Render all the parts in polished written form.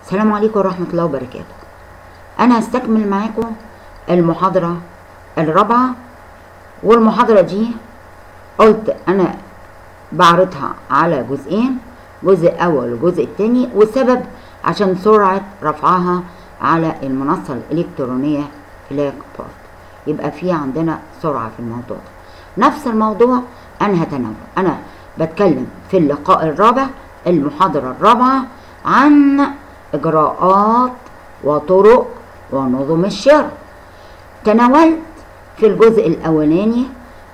السلام عليكم ورحمة الله وبركاته. أنا هستكمل معاكم المحاضرة الرابعة، والمحاضرة دي قلت أنا بعرضها على جزئين، جزء أول وجزء التاني، والسبب عشان سرعة رفعها على المنصة الإلكترونية فلاك بورت، يبقى في عندنا سرعة في الموضوع ده. نفس الموضوع أنا هتناوله. أنا بتكلم في اللقاء الرابع، المحاضرة الرابعة، عن إجراءات وطرق ونظم الشراء. تناولت في الجزء الأولاني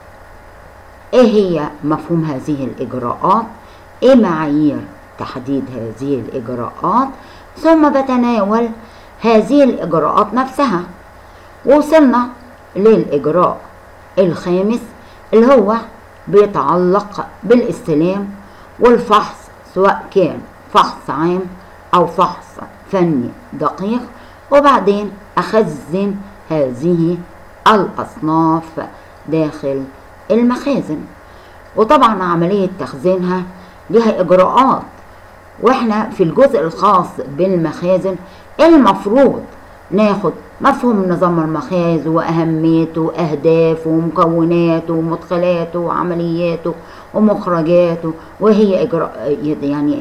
إيه هي مفهوم هذه الإجراءات، إيه معايير تحديد هذه الإجراءات، ثم بتناول هذه الإجراءات نفسها. وصلنا للإجراء الخامس اللي هو بيتعلق بالاستلام والفحص، سواء كان فحص عام أو فحص فني دقيق، وبعدين أخزن هذه الأصناف داخل المخازن. وطبعا عملية تخزينها لها إجراءات، وإحنا في الجزء الخاص بالمخازن المفروض ناخد مفهوم نظام المخازن وأهميته وأهدافه ومكوناته ومدخلاته وعملياته ومخرجاته، وهي إجراء يعني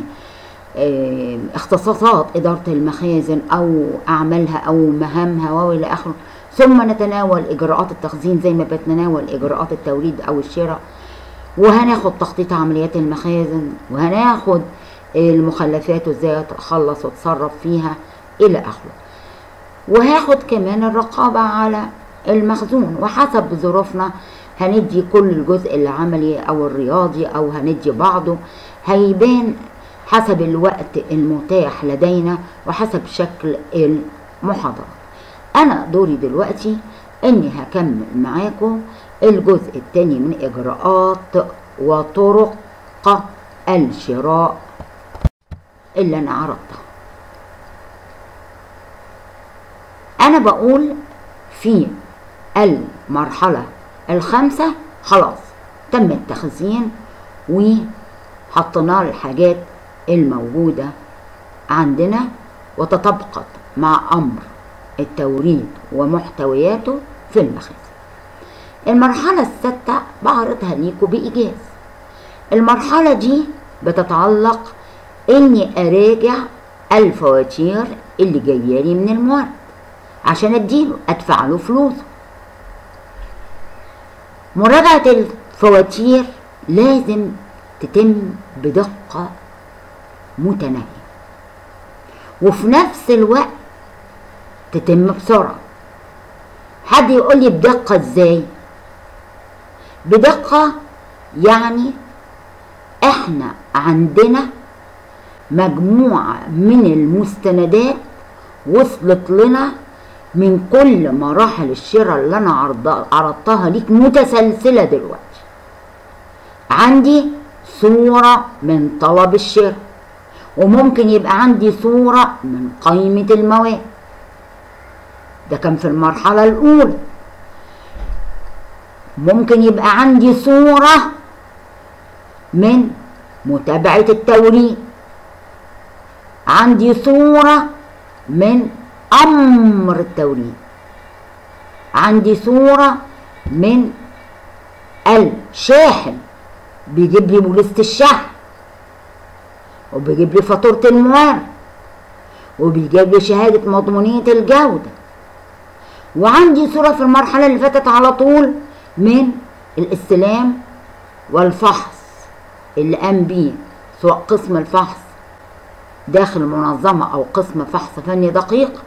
اختصاصات إدارة المخازن أو أعمالها أو مهامها وإلى آخره. ثم نتناول إجراءات التخزين زي ما بتناول إجراءات التوريد أو الشراء، وهناخد تخطيط عمليات المخازن، وهناخد المخلفات وازاي اتخلص واتصرف فيها إلى آخره. وهاخد كمان الرقابة على المخزون، وحسب ظروفنا هندي كل الجزء العملي أو الرياضي أو هندي بعضه، هيبان حسب الوقت المتاح لدينا وحسب شكل المحاضرة. أنا دوري دلوقتي إني هكمل معاكم الجزء الثاني من إجراءات وطرق الشراء اللي أنا عرضتها. أنا بقول في المرحلة الخامسة خلاص تم التخزين وحطينا الحاجات الموجودة عندنا وتطابقت مع أمر التوريد ومحتوياته في المخازن. المرحلة السادسة بعرضها ليكم بإيجاز. المرحلة دي بتتعلق إني أراجع الفواتير اللي جايالي من المورد عشان أديله أدفع له فلوسه. مراجعة الفواتير لازم تتم بدقة متناهية، وفي نفس الوقت تتم بسرعة. حد يقول لي بدقة ازاي؟ بدقة يعني احنا عندنا مجموعة من المستندات وصلت لنا من كل مراحل الشراء اللي انا عرضتها ليك متسلسلة دلوقتي. عندي صورة من طلب الشراء، وممكن يبقى عندي صورة من قائمة المواد، ده كان في المرحلة الأولى. ممكن يبقى عندي صورة من متابعة التوريد، عندي صورة من أمر التوريد، عندي صورة من الشاحن بيجيب لي بوليسة الشحن، وبيجيب لي فاتورة المورد، وبيجيب لي شهادة مضمونية الجودة. وعندي صورة في المرحلة اللي فاتت على طول من الاستلام والفحص اللي قام بيه سواء قسم الفحص داخل المنظمة أو قسم فحص فني دقيق.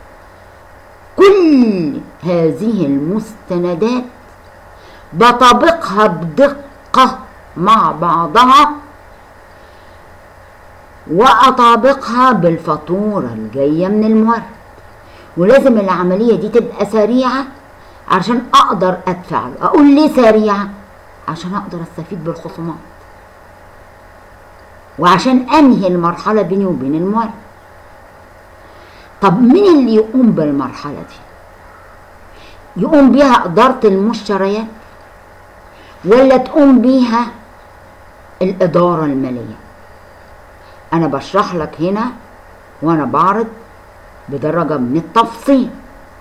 كل هذه المستندات بطبقها بدقة مع بعضها، وأطابقها بالفاتورة الجاية من المورد. ولازم العملية دي تبقى سريعة عشان أقدر أدفع له. أقول ليه سريعة؟ عشان أقدر أستفيد بالخصومات، وعشان أنهي المرحلة بيني وبين المورد. طب مين اللي يقوم بالمرحلة دي؟ يقوم بيها إدارة المشتريات ولا تقوم بيها الإدارة المالية؟ أنا بشرح لك هنا وأنا بعرض بدرجة من التفصيل.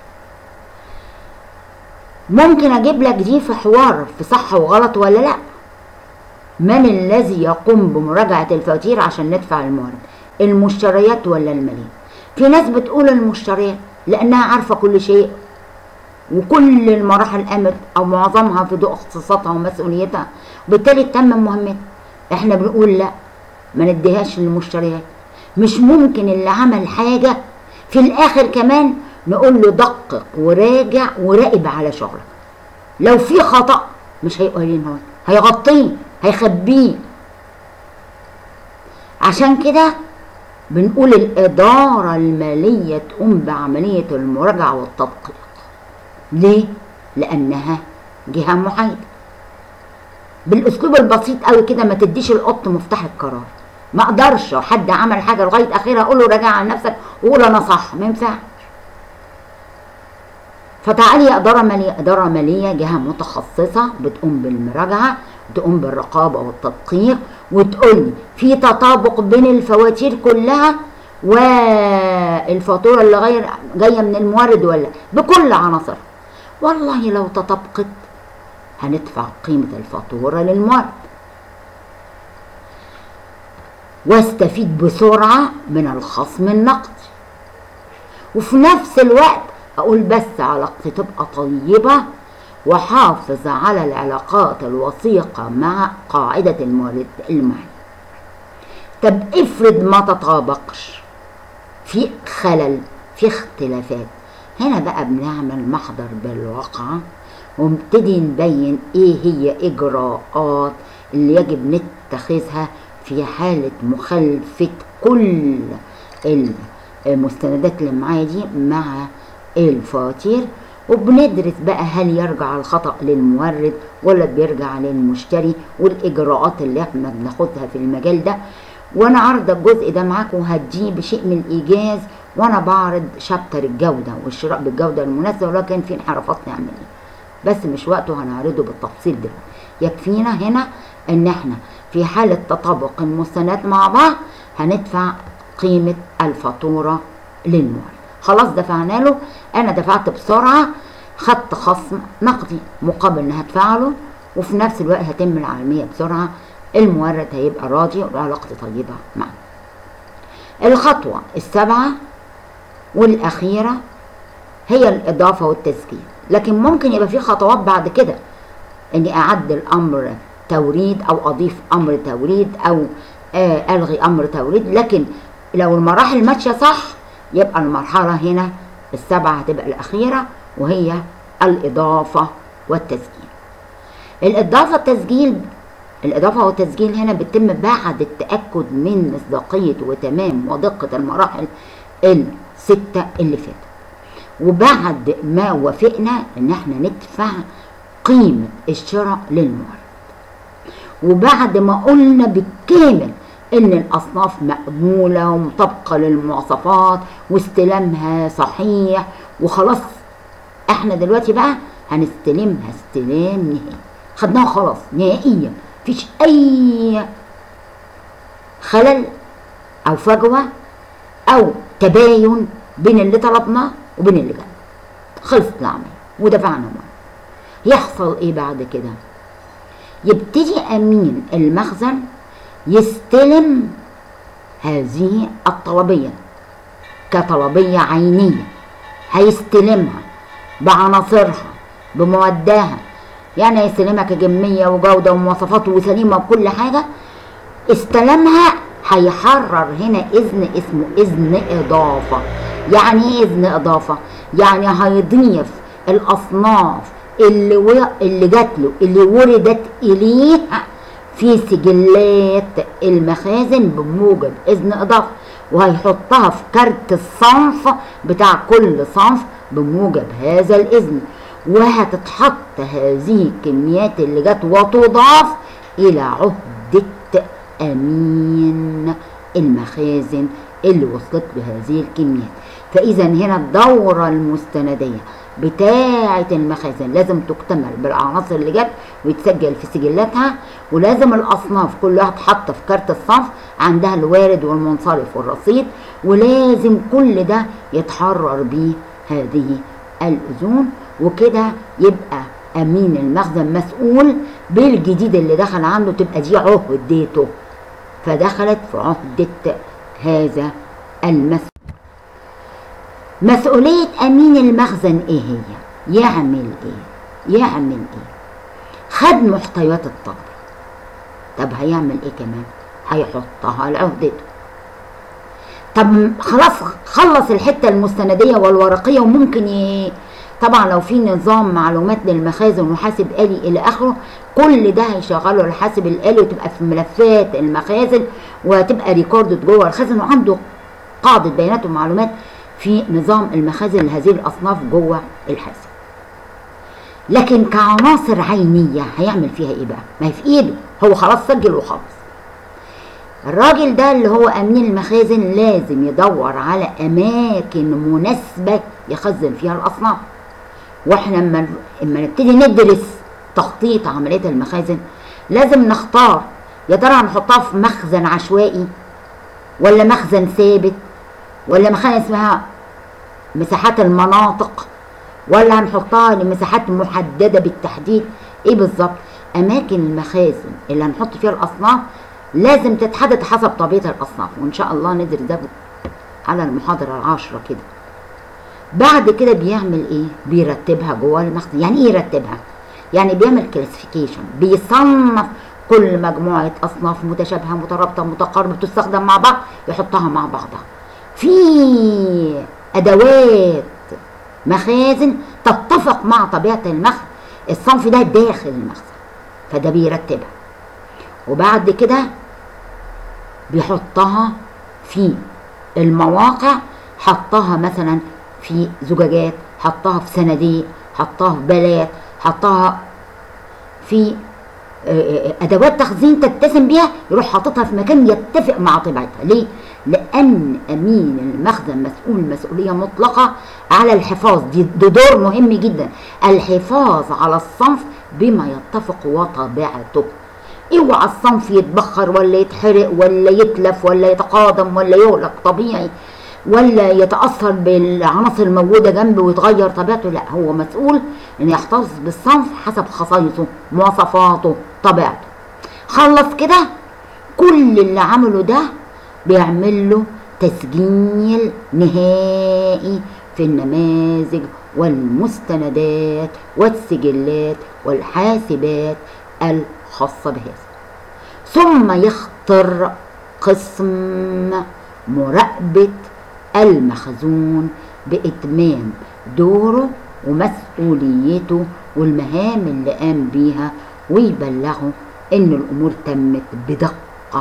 ممكن اجيب لك دي في حوار في صح وغلط ولا لا. من الذي يقوم بمراجعة الفواتير عشان ندفع المورد؟ المشتريات ولا المالية؟ في ناس بتقول المشتريات لانها عارفة كل شيء وكل المراحل قامت او معظمها في ضوء اختصاصاتها ومسؤوليتها، وبالتالي تتمم مهمتها. احنا بنقول لا، ما نديهاش للمشتريات. مش ممكن اللي عمل حاجة في الاخر كمان نقول له دقق وراجع وراقب على شغلك. لو في خطأ مش هيقولين هون، هيغطيه هيخبيه. عشان كده بنقول الإدارة المالية تقوم بعملية المراجعة والتدقيق. ليه؟ لأنها جهة محايدة. بالأسلوب البسيط قوي كده، ما تديش القط مفتاح القرار. ما اقدرش حد عمل حاجة لغاية آخرها أقول له راجع على نفسك وقول أنا صح، ما ينفعش. فتعالي يا إدارة مالية، إدارة مالية جهة متخصصة بتقوم بالمراجعة، بتقوم بالرقابة والتدقيق، وتقولي في تطابق بين الفواتير كلها والفاتورة اللي غير جاية من المورد ولا بكل عناصرها. والله لو تطابقت هندفع قيمة الفاتورة للمورد واستفيد بسرعة من الخصم النقدي، وفي نفس الوقت أقول بس علاقتي تبقى طيبة وحافظ على العلاقات الوثيقة مع قاعدة المورد المالي. طب افرض ما تطابقش، في خلل، في اختلافات، هنا بقى بنعمل محضر بالواقعة ونبتدي نبين ايه هي اجراءات اللي يجب نتخذها في حالة مخالفة كل المستندات اللي معايا دي مع الفواتير. وبندرس بقى هل يرجع الخطأ للمورد ولا بيرجع للمشتري، والإجراءات اللي احنا بناخدها في المجال ده. وانا عارضه الجزء ده معاكم وهديه بشيء من الإيجاز وانا بعرض شابتر الجودة والشراء بالجودة المناسبة، ولكن في انحرافات نعمل ايه، بس مش وقته هنعرضه بالتفصيل دلوقتي. يكفينا هنا ان احنا في حالة تطابق المستندات مع بعض هندفع قيمة الفاتورة للمورد. خلاص دفعنا له، انا دفعت بسرعة، خدت خصم نقدي مقابل ان هدفع له، وفي نفس الوقت هتم العملية بسرعة، المورد هيبقى راضي وعلاقتي طيبة معه. الخطوة السابعة والأخيرة هي الإضافة والتسجيل. لكن ممكن يبقى في خطوات بعد كده، إني أعدل أمر توريد أو أضيف أمر توريد أو ألغي أمر توريد. لكن لو المراحل ماشية صح يبقى المرحلة هنا السابعة هتبقى الأخيرة، وهي الإضافة والتسجيل. الإضافة والتسجيل هنا بتتم بعد التأكد من مصداقية وتمام ودقة المراحل الستة اللي فاتت، وبعد ما وافقنا ان احنا ندفع قيمة الشراء للمورد، وبعد ما قلنا بالكامل ان الاصناف مقبولة ومطابقة للمواصفات واستلامها صحيح، وخلاص احنا دلوقتي بقى هنستلمها استلام نهائي، خدناها خلاص نهائيا، مفيش اي خلل او فجوة او تباين بين اللي طلبناه وبين اللي جاي، خلصت العملية ودفعنا مال. يحصل ايه بعد كده؟ يبتدي امين المخزن يستلم هذه الطلبية كطلبية عينية، هيستلمها بعناصرها بموداها، يعني هيستلمها كجمية وجودة ومواصفات وسليمة وكل حاجة. استلمها هيحرر هنا اذن اسمه اذن اضافة. يعني ايه اذن اضافة؟ يعني هيضيف الاصناف اللي جات له اللي وردت اليه في سجلات المخازن بموجب اذن اضافة، وهيحطها في كارت الصنف بتاع كل صنف بموجب هذا الاذن، وهتتحط هذه الكميات اللي جات وتضاف الى عهدة امين المخازن اللي وصلت بهذه الكميات. فإذا هنا الدورة المستندية بتاعة المخازن لازم تكتمل بالعناصر اللي جت ويتسجل في سجلاتها، ولازم الأصناف كل واحد حط في كارت الصنف عندها الوارد والمنصرف والرصيد، ولازم كل ده يتحرر بيه هذه الأذون. وكده يبقى أمين المخزن مسؤول بالجديد اللي دخل عنده، تبقى دي عهدته، فدخلت في عهدة هذا المسؤول. مسؤولية أمين المخزن إيه هي؟ يعمل إيه؟ خد محتويات الطلب، طب هيعمل إيه كمان؟ هيحطها لعهدته. طب خلاص خلص الحتة المستندية والورقية، وممكن طبعا لو في نظام معلومات للمخازن وحاسب آلي إلى آخره، كل ده هيشغله الحاسب الآلي وتبقى في ملفات المخازن وتبقى ريكوردد جوه الخزن، وعنده قاعدة بيانات ومعلومات في نظام المخازن لهذه الأصناف جوه الحاسب. لكن كعناصر عينية هيعمل فيها إيه بقى؟ ما هي في إيده، هو خلاص سجل وخلاص. الراجل ده اللي هو أمين المخازن لازم يدور على أماكن مناسبة يخزن فيها الأصناف. واحنا لما نبتدي ندرس تخطيط عملية المخازن لازم نختار، يا ترى هنحطها في مخزن عشوائي ولا مخزن ثابت، ولا مخزن اسمها مساحات المناطق، ولا هنحطها لمساحات محددة بالتحديد. ايه بالظبط؟ اماكن المخازن اللي هنحط فيها الاصناف لازم تتحدد حسب طبيعة الاصناف، وان شاء الله ندرس ده على المحاضرة 10 كده. بعد كده بيعمل ايه؟ بيرتبها جوه المخزن. يعني ايه يرتبها؟ يعني بيعمل كلاسيفيكيشن، بيصنف كل مجموعة اصناف متشابهة مترابطة متقاربة بتستخدم مع بعض، يحطها مع بعضها في ادوات مخازن تتفق مع طبيعة المخزن، الصنف ده داخل المخزن، فده بيرتبها. وبعد كده بيحطها في المواقع، حطها مثلا في زجاجات، حطها في صناديق، حطها في بلات، حطها في ادوات تخزين تتسم بيها، يروح حاططها في مكان يتفق مع طبيعتها. ليه؟ لان امين المخزن مسؤول مسؤوليه مطلقه على الحفاظ، ده دور مهم جدا، الحفاظ على الصنف بما يتفق وطبيعته. اوعى الصنف يتبخر ولا يتحرق ولا يتلف ولا يتقادم ولا يغلق طبيعي ولا يتأثر بالعناصر الموجودة جنبه ويتغير طبيعته، لا، هو مسؤول ان يحتفظ بالصنف حسب خصائصه مواصفاته طبيعته. خلص كده كل اللي عمله ده بيعمل له تسجيل نهائي في النماذج والمستندات والسجلات والحاسبات الخاصة بهذا، ثم يختار قسم مراقبة المخزون بإتمام دوره ومسؤوليته والمهام اللي قام بيها، ويبلغه إن الأمور تمت بدقة.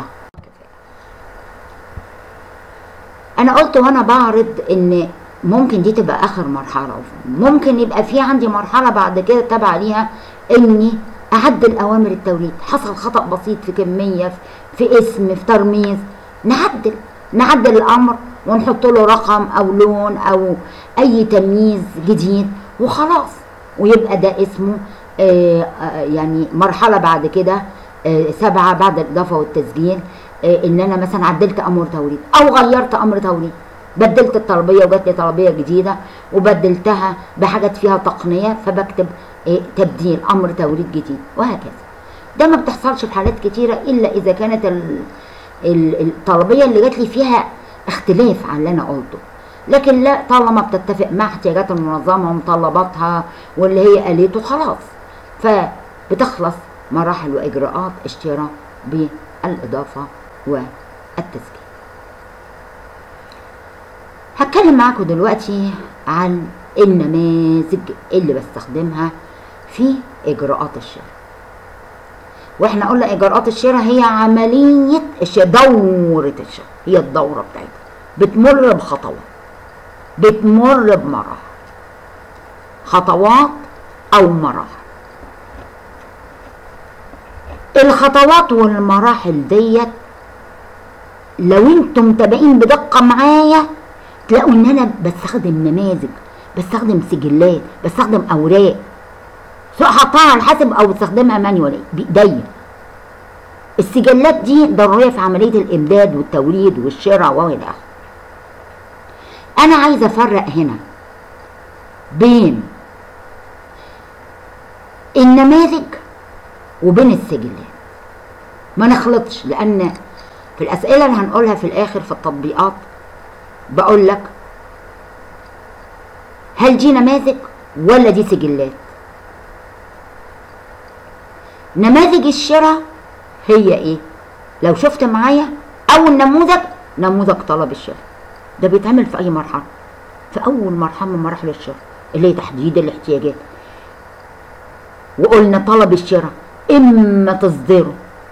أنا قلت وأنا بعرض إن ممكن دي تبقى آخر مرحلة، ممكن يبقى في عندي مرحلة بعد كده تابع ليها إني أعدل أوامر التوريد، حصل خطأ بسيط في كمية في اسم في ترميز، نعدل الأمر ونحط له رقم أو لون أو أي تمييز جديد وخلاص، ويبقى ده اسمه يعني مرحلة بعد كده 7 بعد الإضافة والتسجيل، إن أنا مثلا عدلت أمر توريد أو غيرت أمر توريد، بدلت الطلبية وجات لي طلبية جديدة وبدلتها بحاجات فيها تقنية، فبكتب تبديل أمر توريد جديد، وهكذا. ده ما بتحصلش في حالات كتيرة إلا إذا كانت الطلبية اللي جات لي فيها اختلاف عن اللي أنا قلته، لكن لا، طالما بتتفق مع احتياجات المنظمة ومطلباتها واللي هي قالته خلاص، فبتخلص مراحل وإجراءات اشتراك بالإضافة والتسجيل. هتكلم معاكم دلوقتي عن النماذج اللي بستخدمها في إجراءات الشراء. واحنا قلنا إجراءات الشراء هي عملية دورة الشراء، هي الدورة بتاعتها بتمر بخطوات، بتمر بمراحل، خطوات أو مراحل. الخطوات والمراحل ديت لو انتم متابعين بدقة معايا تلاقوا ان انا بستخدم نماذج، بستخدم سجلات، بستخدم اوراق، سواء حطها على الحاسب او بستخدمها مانيوالي بايديا. السجلات دي ضرورية في عملية الامداد والتوريد والشراء والى اخره. انا عايزة افرق هنا بين النماذج وبين السجلات، ما نخلطش، لان في الاسئله اللي هنقولها في الاخر في التطبيقات بقول لك هل دي نماذج ولا دي سجلات. نماذج الشراء هي ايه؟ لو شفت معايا اول نموذج طلب الشراء، ده بيتعمل في اي مرحله، في اول مرحله من مراحل الشراء اللي هي تحديد الاحتياجات. وقلنا طلب الشراء اما تصدره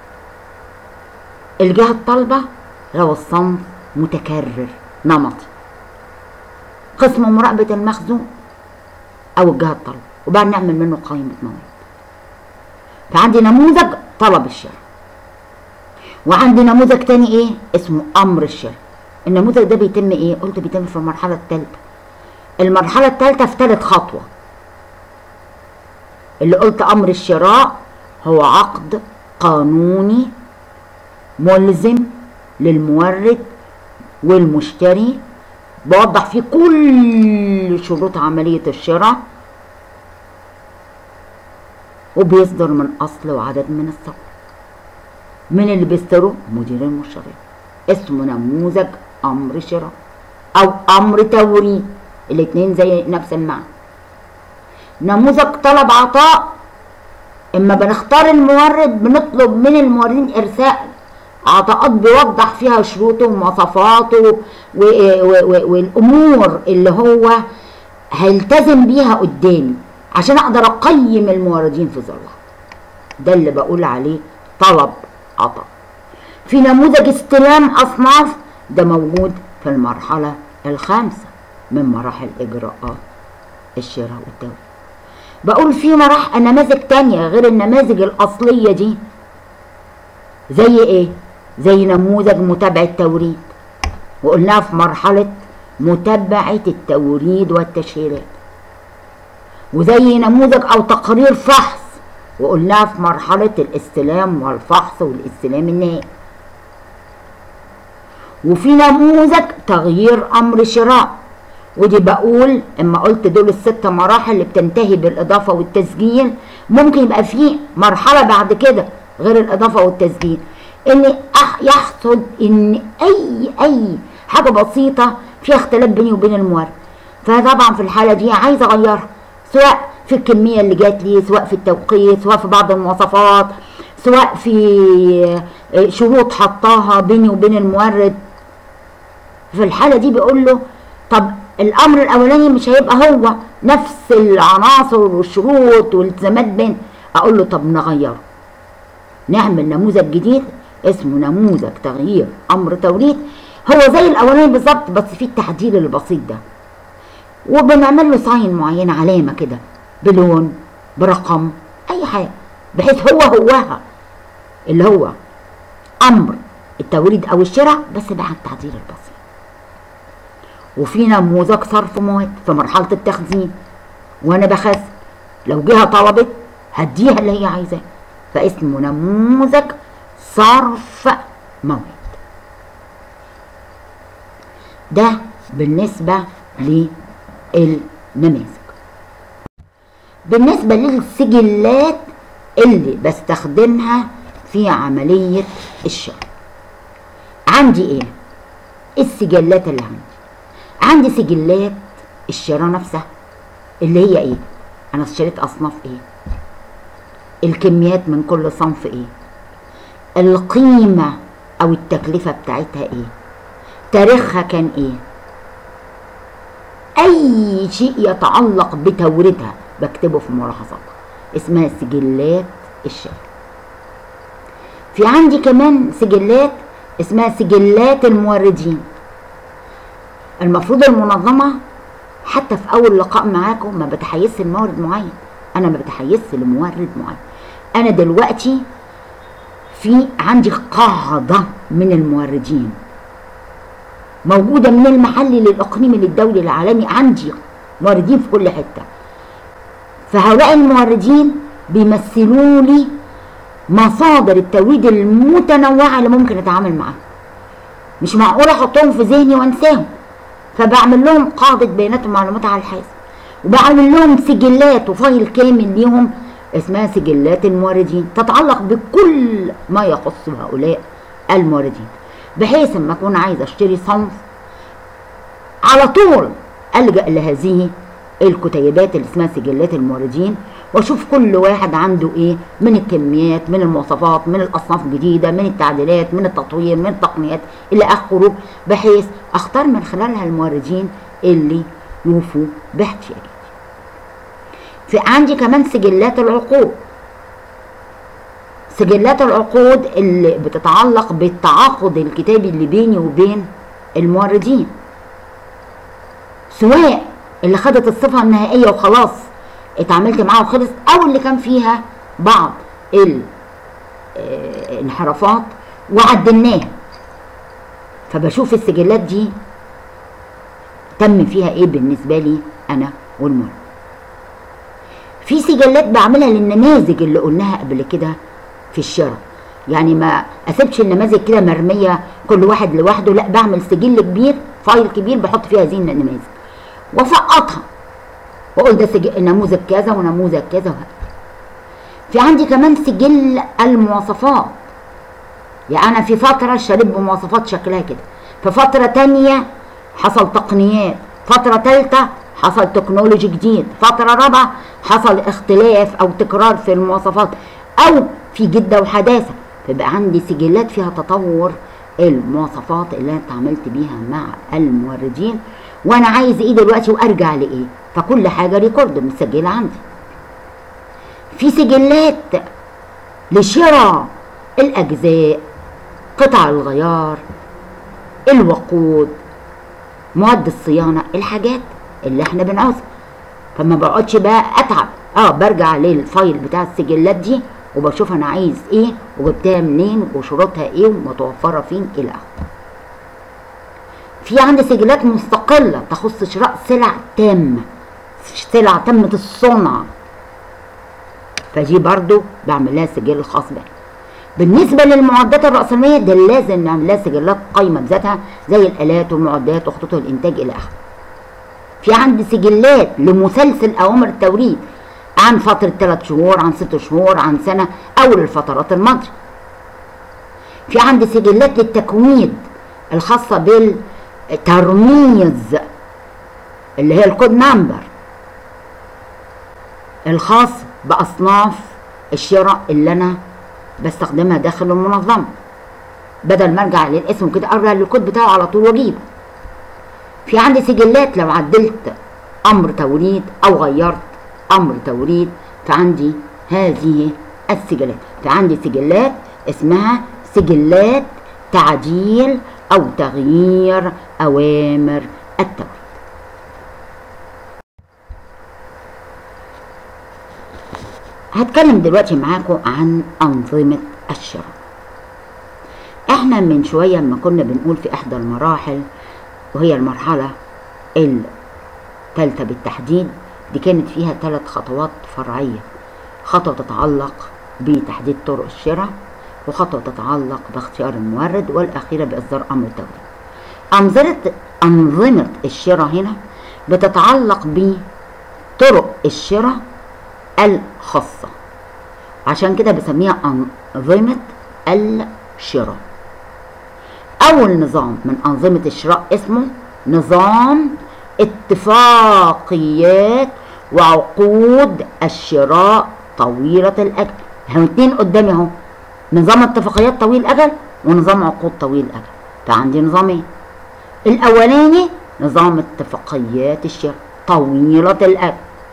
الجهه الطالبه لو الصنف متكرر نمطي، قسم مراقبه المخزون او الجهه الطالبه، وبعد نعمل منه قائمه مواد. فعندي نموذج طلب الشراء، وعندي نموذج تاني ايه اسمه امر الشراء. النموذج ده بيتم ايه؟ قلت بيتم في المرحله الثالثه. المرحله الثالثه في ثالث خطوه اللي قلت امر الشراء هو عقد قانوني ملزم للمورد والمشتري، بوضح فيه كل شروط عملية الشراء، وبيصدر من اصل وعدد من الصور. من اللي بيصدره؟ مدير المشتريات. اسمه نموذج امر شراء او امر توريد، الاتنين زي نفس المعنى. نموذج طلب عطاء، اما بنختار المورد بنطلب من الموردين ارساء عطاءات بيوضح فيها شروطه ومواصفاته والامور اللي هو هيلتزم بيها قدامي عشان اقدر اقيم الموردين في ظلها. ده اللي بقول عليه طلب عطاء. في نموذج استلام اصناف، ده موجود في المرحله الخامسه من مراحل اجراءات الشراء والتوريد. بقول في نماذج تانية غير النماذج الاصليه دي، زي ايه؟ زي نموذج متابعه التوريد، وقلناها في مرحله متابعه التوريد والتشهيرات. وزي نموذج او تقرير فحص، وقلناها في مرحله الاستلام والفحص والاستلام النهائي. وفي نموذج تغيير امر شراء، ودي بقول اما قلت دول الست مراحل اللي بتنتهي بالاضافه والتسجيل، ممكن يبقى في مرحله بعد كده غير الاضافه والتسجيل، ان يحصل ان اي حاجه بسيطه فيها اختلاف بيني وبين المورد، فطبعا في الحاله دي عايزه اغيرها، سواء في الكميه اللي جات لي، سواء في التوقيت، سواء في بعض المواصفات، سواء في شروط حطاها بيني وبين المورد. في الحاله دي بقول له طب الامر الاولاني مش هيبقى هو نفس العناصر والشروط والالتزامات بين، اقول له طب نغيره، نعمل نموذج جديد اسمه نموذج تغيير امر توريد، هو زي الاولاني بالظبط بس فيه التعديل البسيط ده، وبنعمل له ساين معينه، علامه كده بلون برقم اي حاجه، بحيث هوها اللي هو امر التوريد او الشراء بس مع التعديل البسيط. وفي نموذج صرف مواد في مرحله التخزين، وانا بخزن لو جهه طلبت هديها اللي هي عايزاه، فاسمه نموذج صرف مواد. ده بالنسبه للنماذج. بالنسبه للسجلات اللي بستخدمها في عمليه الشراء، عندي ايه؟ السجلات اللي عندي سجلات الشراء نفسها اللي هي ايه؟ انا اشتريت اصناف ايه؟ الكميات من كل صنف ايه؟ القيمة او التكلفة بتاعتها ايه؟ تاريخها كان ايه؟ اي شيء يتعلق بتوريدها بكتبه في ملاحظات، اسمها سجلات الشراء. في عندي كمان سجلات اسمها سجلات الموردين. المفروض المنظمة حتى في اول لقاء معاكم ما بتحيزش لمورد معين، انا ما بتحيزش لمورد معين، انا دلوقتي في عندي قاعدة من الموردين موجودة من المحلي للإقليمي للدولي للعالمي، عندي موردين في كل حتة. فهؤلاء الموردين بيمثلوا لي مصادر التوريد المتنوعة اللي ممكن أتعامل معاها. مش معقول أحطهم في ذهني وأنساهم، فبعمل لهم قاعدة بيانات ومعلومات على الحاسب، وبعمل لهم سجلات وفايل كامل ليهم اسمها سجلات الموردين، تتعلق بكل ما يخص هؤلاء الموردين، بحيث لما أكون عايز أشتري صنف على طول ألجأ لهذه الكتيبات اللي اسمها سجلات الموردين، واشوف كل واحد عنده ايه من الكميات، من المواصفات، من الاصناف الجديده، من التعديلات، من التطوير، من التقنيات الى اخره، بحيث اختار من خلالها الموردين اللي يوفوا باحتياجاتي. في عندي كمان سجلات العقود. سجلات العقود اللي بتتعلق بالتعاقد الكتابي اللي بيني وبين الموردين، سواء اللي خدت الصفة النهائية وخلاص اتعاملت معاها وخلص، او اللي كان فيها بعض الانحرافات وعدلناها. فبشوف السجلات دي تم فيها ايه بالنسبة لي انا والمورد. في سجلات بعملها للنماذج اللي قلناها قبل كده في الشراء، يعني ما اسيبش النماذج كده مرمية كل واحد لوحده، لا بعمل سجل كبير، فايل كبير بحط فيها هذه النماذج وفقطها واقول ده نموذج كذا ونموذج كذا وهكذا. في عندي كمان سجل المواصفات، يعني انا في فتره اشتريت بمواصفات شكلها كده، في فتره تانية حصل تقنيات، فتره ثالثه حصل تكنولوجي جديد، فتره رابعه حصل اختلاف او تكرار في المواصفات او في جده وحداثه، فيبقى عندي سجلات فيها تطور المواصفات اللي انا اتعاملت بيها مع الموردين، وانا عايز ايه دلوقتي وارجع لايه، فكل حاجه ريكورد متسجله عندي. في سجلات لشراء الاجزاء، قطع الغيار، الوقود، مواد الصيانه، الحاجات اللي احنا بنعوزها. فما بقعدش بقى اتعب، برجع للفايل بتاع السجلات دي وبشوف انا عايز ايه وجبتها منين وشروطها ايه ومتوفره فين الى اخره. في عندي سجلات مستقله تخص شراء سلع تامه، سلع تمت الصنع، فدي برضو بعمل لها سجل خاص بها. بالنسبه للمعدات الرأسمالية ده لازم نعمل لها سجلات قايمه بذاتها، زي الالات والمعدات وخطوط الانتاج الى اخره. في عندي سجلات لمسلسل اوامر التوريد، عن فتره 3 شهور، عن 6 شهور، عن سنه، او للفترات الماضيه. في عندي سجلات للتكويد الخاصه بالترميز اللي هي الكود نمبر، الخاص باصناف الشراء اللي انا بستخدمها داخل المنظمه، بدل ما ارجع للاسم كده ارجع للكود بتاعه على طول واجيبه. في عندي سجلات لو عدلت امر توريد او غيرت امر توريد، فعندي هذه السجلات. فعندي سجلات اسمها سجلات تعديل او تغيير اوامر التوريد. هتكلم دلوقتي معاكم عن أنظمة الشراء. احنا من شوية لما كنا بنقول في احدى المراحل، وهي المرحلة الثالثة بالتحديد، دي كانت فيها 3 خطوات فرعية، خطوة تتعلق بتحديد طرق الشراء، وخطوة تتعلق باختيار المورد، والأخيرة بإصدار أمر التوريد. أنظمة الشراء هنا بتتعلق بطرق الشراء الخاصة، عشان كده بسميها أنظمة الشراء. أول نظام من أنظمة الشراء اسمه نظام اتفاقيات وعقود الشراء طويلة الأجل. احنا 2 قدامي اهو، نظام اتفاقيات طويل الأجل ونظام عقود طويل الأجل. فعندي نظامين، الأولاني نظام اتفاقيات الشراء طويلة الأجل.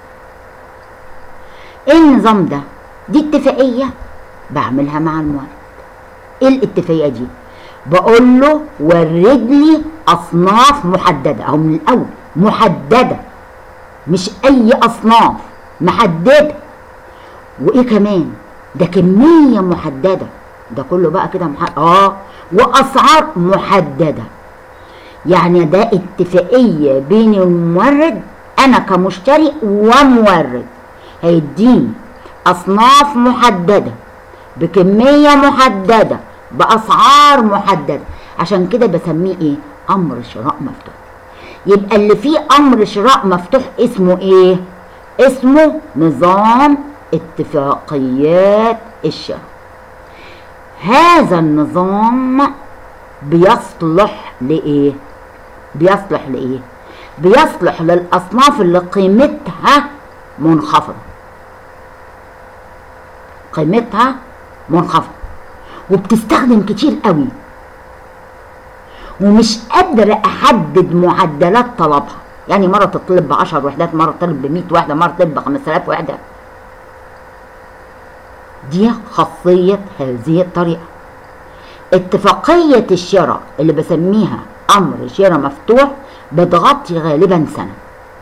ايه النظام ده؟ دي اتفاقية بعملها مع المورد. ايه الاتفاقية دي؟ بقول له ورد لي اصناف محددة، اهو من الاول محددة، مش اي اصناف، محددة. وايه كمان؟ ده كمية محددة، ده كله بقى كده واسعار محددة. يعني ده اتفاقية بين المورد، انا كمشتري ومورد، هيديني اصناف محددة بكمية محددة باسعار محددة. عشان كده بسميه ايه؟ امر شراء مفتوح. يبقى اللي فيه امر شراء مفتوح اسمه ايه؟ اسمه نظام اتفاقيات الشراء. هذا النظام بيصلح لإيه؟ بيصلح للأصناف اللي قيمتها منخفضة. وبتستخدم كتير قوي، ومش قادرة أحدد معدلات طلبها. يعني مرة تطلب ب10 وحدات، مرة تطلب ب100 وحدة، مرة تطلب ب5000 وحدة. دي خاصية هذه الطريقة. اتفاقية الشراء اللي بسميها أمر شراء مفتوح بتغطي غالبا سنة.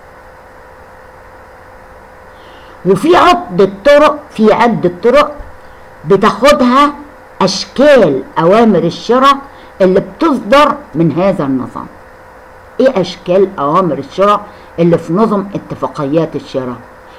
وفي عدة طرق بتاخدها أشكال أوامر الشراء اللي بتصدر من هذا النظام. إيه أشكال أوامر الشراء اللي في نظم اتفاقيات الشراء؟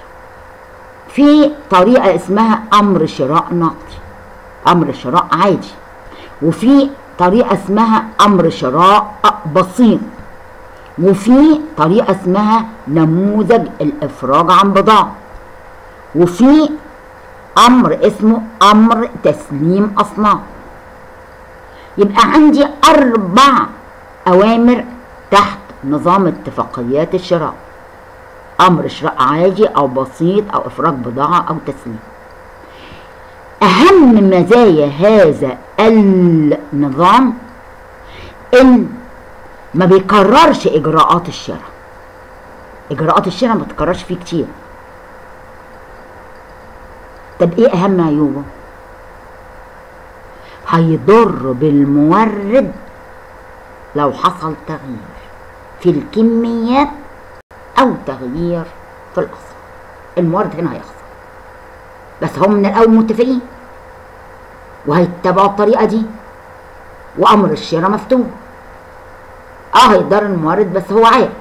في طريقة اسمها أمر شراء نقدي، أمر شراء عادي. وفي طريقة اسمها أمر شراء بسيط. وفي طريقة اسمها نموذج الإفراج عن بضاعة. وفي أمر اسمه أمر تسليم أصناف. يبقى عندي 4 أوامر تحت نظام اتفاقيات الشراء: أمر شراء عادي أو بسيط أو إفراج بضاعة أو تسليم. أهم مزايا هذا النظام إن ما بيكررش إجراءات الشراء. إجراءات الشراء ما بتكررش فيه كتير. طب إيه أهم عيوبه؟ هيضر بالمورد لو حصل تغيير في الكميات أو تغيير في الأسعار. المورد هنا هيخسر، بس هم من الأول متفقين وهيتبعوا الطريقة دي، وأمر الشراء مفتوح. هيضر المورد بس هو عارف.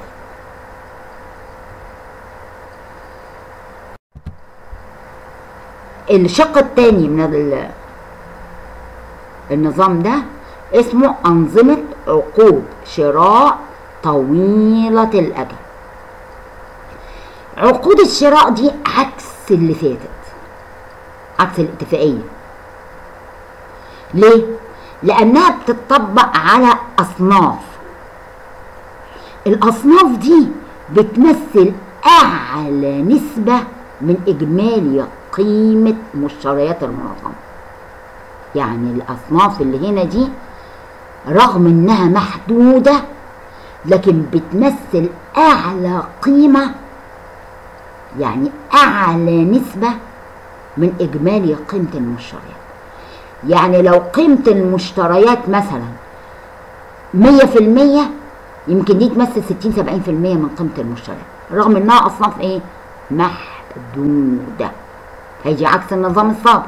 الشق الثاني من النظام ده اسمه أنظمة عقود شراء طويلة الأجل. عقود الشراء دي عكس اللي فاتت، عكس الاتفاقية. ليه؟ لأنها بتطبق على أصناف. الأصناف دي بتمثل أعلى نسبة من إجمالي قيمة مشتريات المنظمة. يعني الأصناف اللي هنا دي رغم إنها محدودة لكن بتمثل أعلى قيمة، يعني أعلى نسبة من إجمالي قيمة المشتريات. يعني لو قيمة المشتريات مثلا 100%، يمكن دي تمثل 60-70% من قيمة المشتريات، رغم إنها أصناف إيه؟ محدودة. هيجي عكس النظام السابق.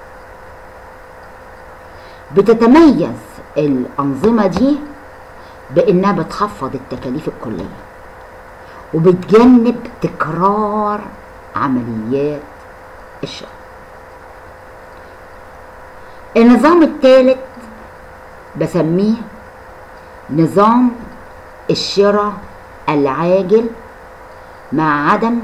بتتميز الأنظمة دي بإنها بتخفض التكاليف الكلية وبتجنب تكرار عمليات الشراء. النظام الثالث بسميه نظام الشراء العاجل مع عدم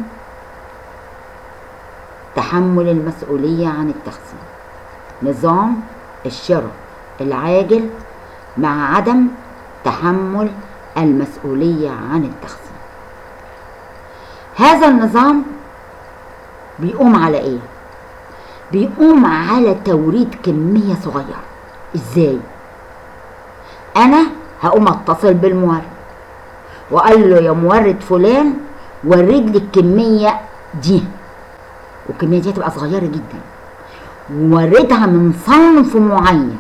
تحمل المسؤولية عن التخزين. نظام الشراء العاجل مع عدم تحمل المسؤولية عن التخزين. هذا النظام بيقوم على ايه؟ بيقوم على توريد كمية صغيرة. ازاي؟ انا هقوم اتصل بالمورد وقال له يا مورد فلان ورد لي الكمية دي، والكمية دي هتبقى صغيرة جدا، ووردها من صنف معين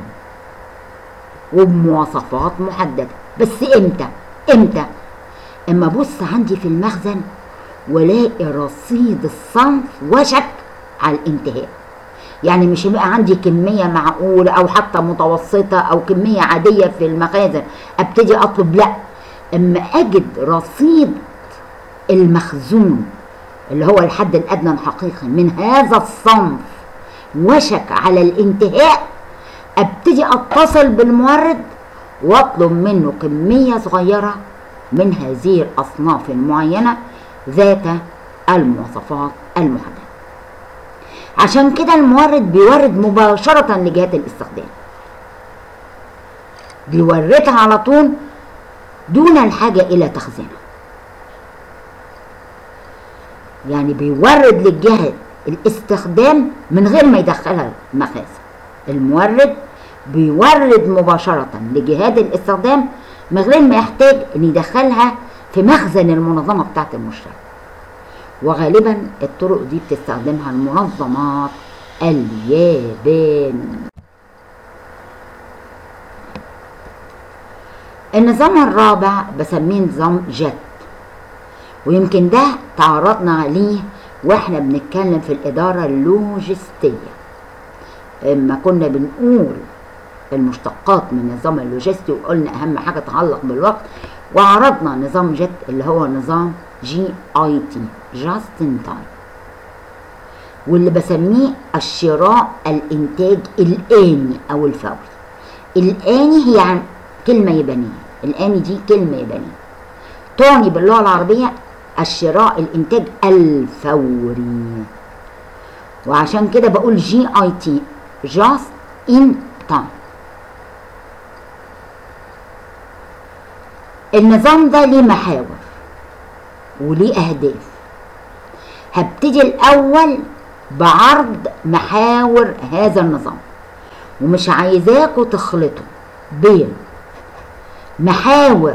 وبمواصفات محددة. بس امتى؟ اما ابص عندي في المخزن والاقي رصيد الصنف وشك على الانتهاء. يعني مش هيبقى عندي كمية معقولة او حتى متوسطة او كمية عادية في المخازن ابتدي اطلب، لا، اما اجد رصيد المخزون اللي هو الحد الادنى الحقيقي من هذا الصنف وشك على الانتهاء، ابتدي اتصل بالمورد واطلب منه كمية صغيرة من هذه الاصناف المعينة ذات المواصفات المحددة. عشان كده المورد بيورد مباشرة لجهات الاستخدام، بيوردها على طول دون الحاجة الى تخزينها. يعني بيورد للجهة الاستخدام من غير ما يدخلها المخازن. المورد بيورد مباشرة لجهات الاستخدام من غير ما يحتاج ان يدخلها في مخزن المنظمة بتاعت المشترك. وغالبا الطرق دي بتستخدمها المنظمات اليابانية. النظام الرابع بسميه نظام جت، ويمكن ده تعرضنا عليه واحنا بنتكلم في الإدارة اللوجستية، اما كنا بنقول المشتقات من النظام اللوجستي وقلنا اهم حاجة تتعلق بالوقت، وعرضنا نظام جت اللي هو نظام GIT Just in Time، واللي بسميه الشراء الانتاج الآني او الفوري. الآني هي عن كلمة يابانية، الآني دي كلمة يابانية تعني باللغة العربية الشراء الانتاج الفوري، وعشان كده بقول GIT Just in Time. النظام ده ليه محاور وليه اهداف. هبتدي الاول بعرض محاور هذا النظام، ومش عايزاكوا تخلطوا بين محاور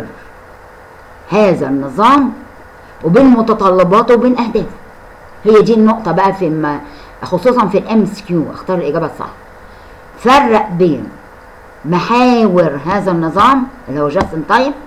هذا النظام وبين متطلباته وبين اهدافه. هي دي النقطة بقى في خصوصا في الMCQ، اختار الاجابة الصح. فرق بين محاور هذا النظام اللي هو Just in Time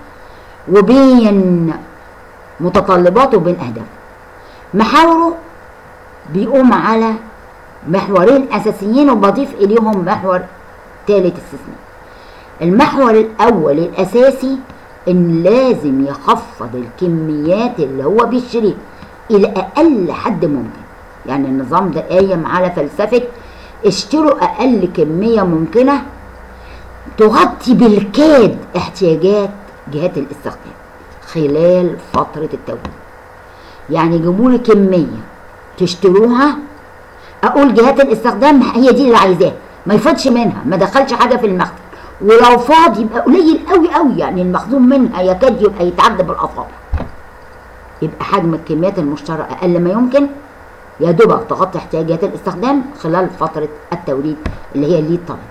وبين متطلباته وبين اهدافه. محاوره بيقوم على محورين اساسيين وبضيف اليهم محور ثالث استثناء. المحور الاول الاساسي ان لازم يخفض الكميات اللي هو بيشتريها الى اقل حد ممكن. يعني النظام ده قايم على فلسفة اشتروا اقل كمية ممكنة تغطي بالكاد احتياجات جهات الاستخدام خلال فترة التوريد. يعني يجيبوا لي كمية تشتروها، اقول جهات الاستخدام هي دي اللي عايزاها، ما يفضش منها، ما دخلش حاجة في المخزن، ولو فاض يبقى قليل قوي قوي، يعني المخزون منها يكاد يبقى يتعدى بالاصابع. يبقى حجم الكميات المشترى اقل ما يمكن، يا دوبك تغطي احتياجات الاستخدام خلال فترة التوريد اللي هي الليد تايم.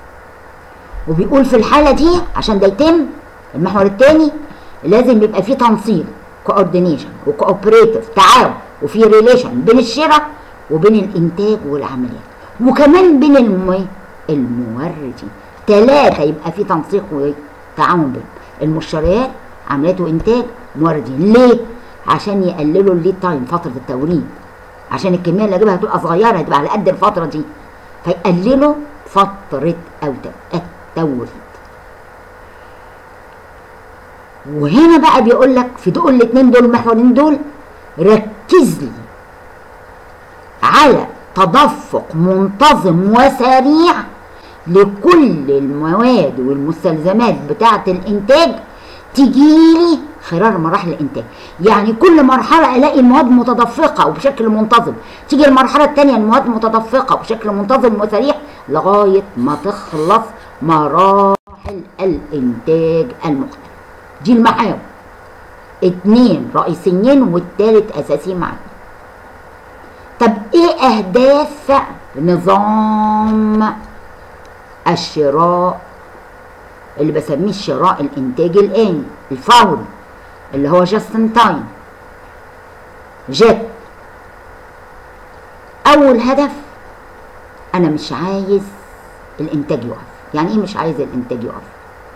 وبيقول في الحالة دي عشان ده يتم المحور الثاني لازم يبقى فيه تنسيق، كوردينيشن وكوبريتيف، تعاون، وفي ريليشن بين الشراء وبين الانتاج والعمليات، وكمان بين الموردين. 3 يبقى في تنسيق وتعاون بين المشتريات عمليات وانتاج موردين. ليه؟ عشان يقللوا الليد تايم فترة التوريد، عشان الكمية اللي اجيبها هتبقى صغيرة، هتبقى على قد الفترة دي، فيقللوا فترة التوريد. وهنا بقى بيقول لك في دول الاثنين دول المحورين دول ركز لي على تدفق منتظم وسريع لكل المواد والمستلزمات بتاعة الانتاج تجيلي خلال مراحل الانتاج. يعني كل مرحلة الاقي المواد متدفقة وبشكل منتظم، تيجي المرحلة الثانية المواد متدفقة وبشكل منتظم وسريع لغاية ما تخلص مراحل الانتاج المختلفة. دي المحاور 2 رئيسيين والثالث اساسي معانا. طب ايه اهداف نظام الشراء اللي بسميه الشراء الانتاج الآني الفوري اللي هو Just in Time جت؟ اول هدف انا مش عايز الانتاج يقف. يعني ايه مش عايز الانتاج يقف؟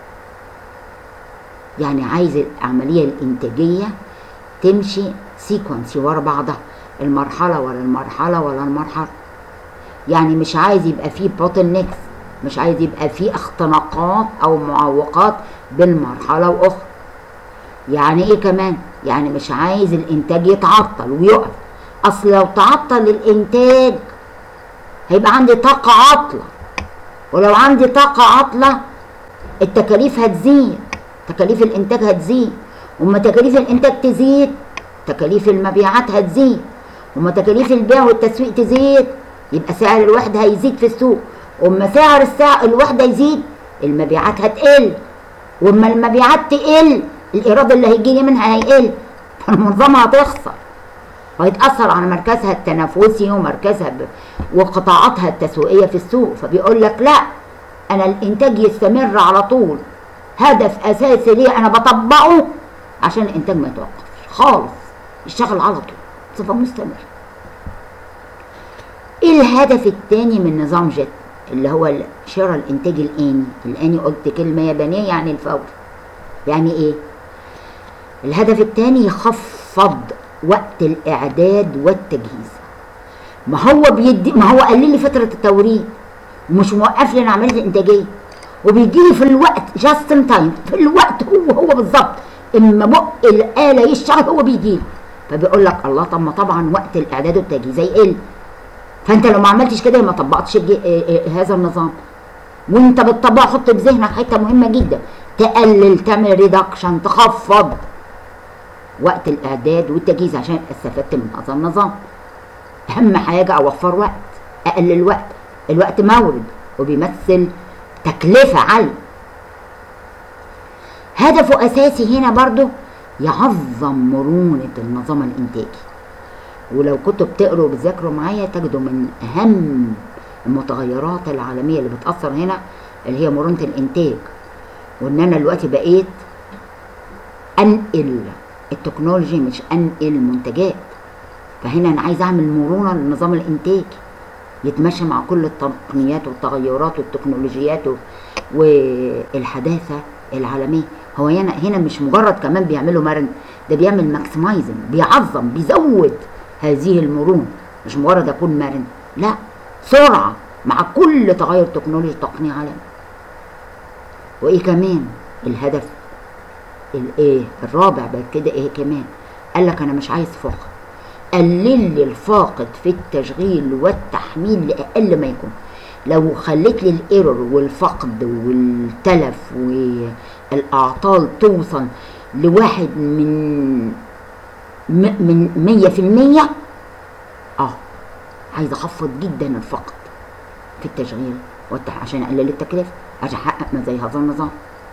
يعني عايز العملية الانتاجية تمشي سيكونسي ورا بعضها، المرحلة ورا المرحلة ورا المرحلة. يعني مش عايز يبقى فيه بوتل نيكس، مش عايز يبقى فيه اختناقات او معوقات بين مرحلة واخرى. يعني ايه كمان؟ يعني مش عايز الانتاج يتعطل ويقف. اصل لو تعطل الانتاج هيبقى عندي طاقة عطلة، ولو عندي طاقة عطلة التكاليف هتزيد، تكاليف الانتاج هتزيد، وما تكاليف الانتاج تزيد تكاليف المبيعات هتزيد، وما تكاليف البيع والتسويق تزيد يبقى سعر الوحدة هيزيد في السوق، وما سعر الوحدة يزيد المبيعات هتقل، وما المبيعات تقل الإيراد اللي هيجي منها هيقل، فالمنظمة هتخسر وهيتأثر على مركزها التنافسي ومركزها وقطاعاتها التسويقية في السوق. فبيقول لك لا، أنا الإنتاج يستمر على طول، هدف أساسي ليه أنا بطبقه عشان الإنتاج ما يتوقفش خالص، يشتغل على طول بصفة مستمرة. إيه الهدف الثاني من نظام جيت اللي هو شراء الإنتاج الآني؟ الآني قلت كلمة يابانية يعني الفوري. يعني إيه؟ الهدف الثاني يخفض وقت الإعداد والتجهيز. ما هو قلل لي فترة التوريد ومش موقف لي عملية الإنتاجية، وبيجي لي في الوقت جاست ان تايم، في الوقت هو بالظبط، اما بق الآلة يشتغل هو بيجي لي. فبيقول لك الله، طب ما طبعا وقت الإعداد والتجهيز هيقل، فأنت لو ما عملتش كده ما طبقتش هذا النظام. وأنت بتطبقه حط في ذهنك حتة مهمة جدا، تقلل، تعمل ريدكشن، تخفض وقت الإعداد والتجهيز عشان استفدت من هذا النظام. أهم حاجة أوفر وقت، أقلل وقت، الوقت مورد وبيمثل تكلفة عالية. هدفه أساسي هنا برضو يعظم مرونة النظام الإنتاجي. ولو كنتوا بتقروا وبتذاكروا معايا تجدوا من أهم المتغيرات العالمية اللي بتأثر هنا اللي هي مرونة الإنتاج، وإن أنا دلوقتي بقيت أنقل التكنولوجي مش أنقل المنتجات. فهنا أنا عايز أعمل مرونة للنظام الإنتاجي يتماشى مع كل التقنيات والتغيرات والتكنولوجيات والحداثة العالمية. هو هنا مش مجرد كمان بيعملوا مرن، ده بيعمل ماكسمايزنج، بيعظم، بيزود هذه المرونة. مش مجرد أكون مرن، لا، سرعة مع كل تغير تكنولوجي تقني عالمي. وإيه كمان الهدف الإيه الرابع بعد كده؟ إيه كمان؟ قال لك أنا مش عايز فقط، قلل لي الفاقد في التشغيل والتحميل لأقل ما يكون. لو خليت لي الايرور والفقد والتلف والاعطال توصل لواحد من 100%، عايز اخفض جدا الفقد في التشغيل عشان اقلل التكلفه، عشان احقق مزايا هذا النظام.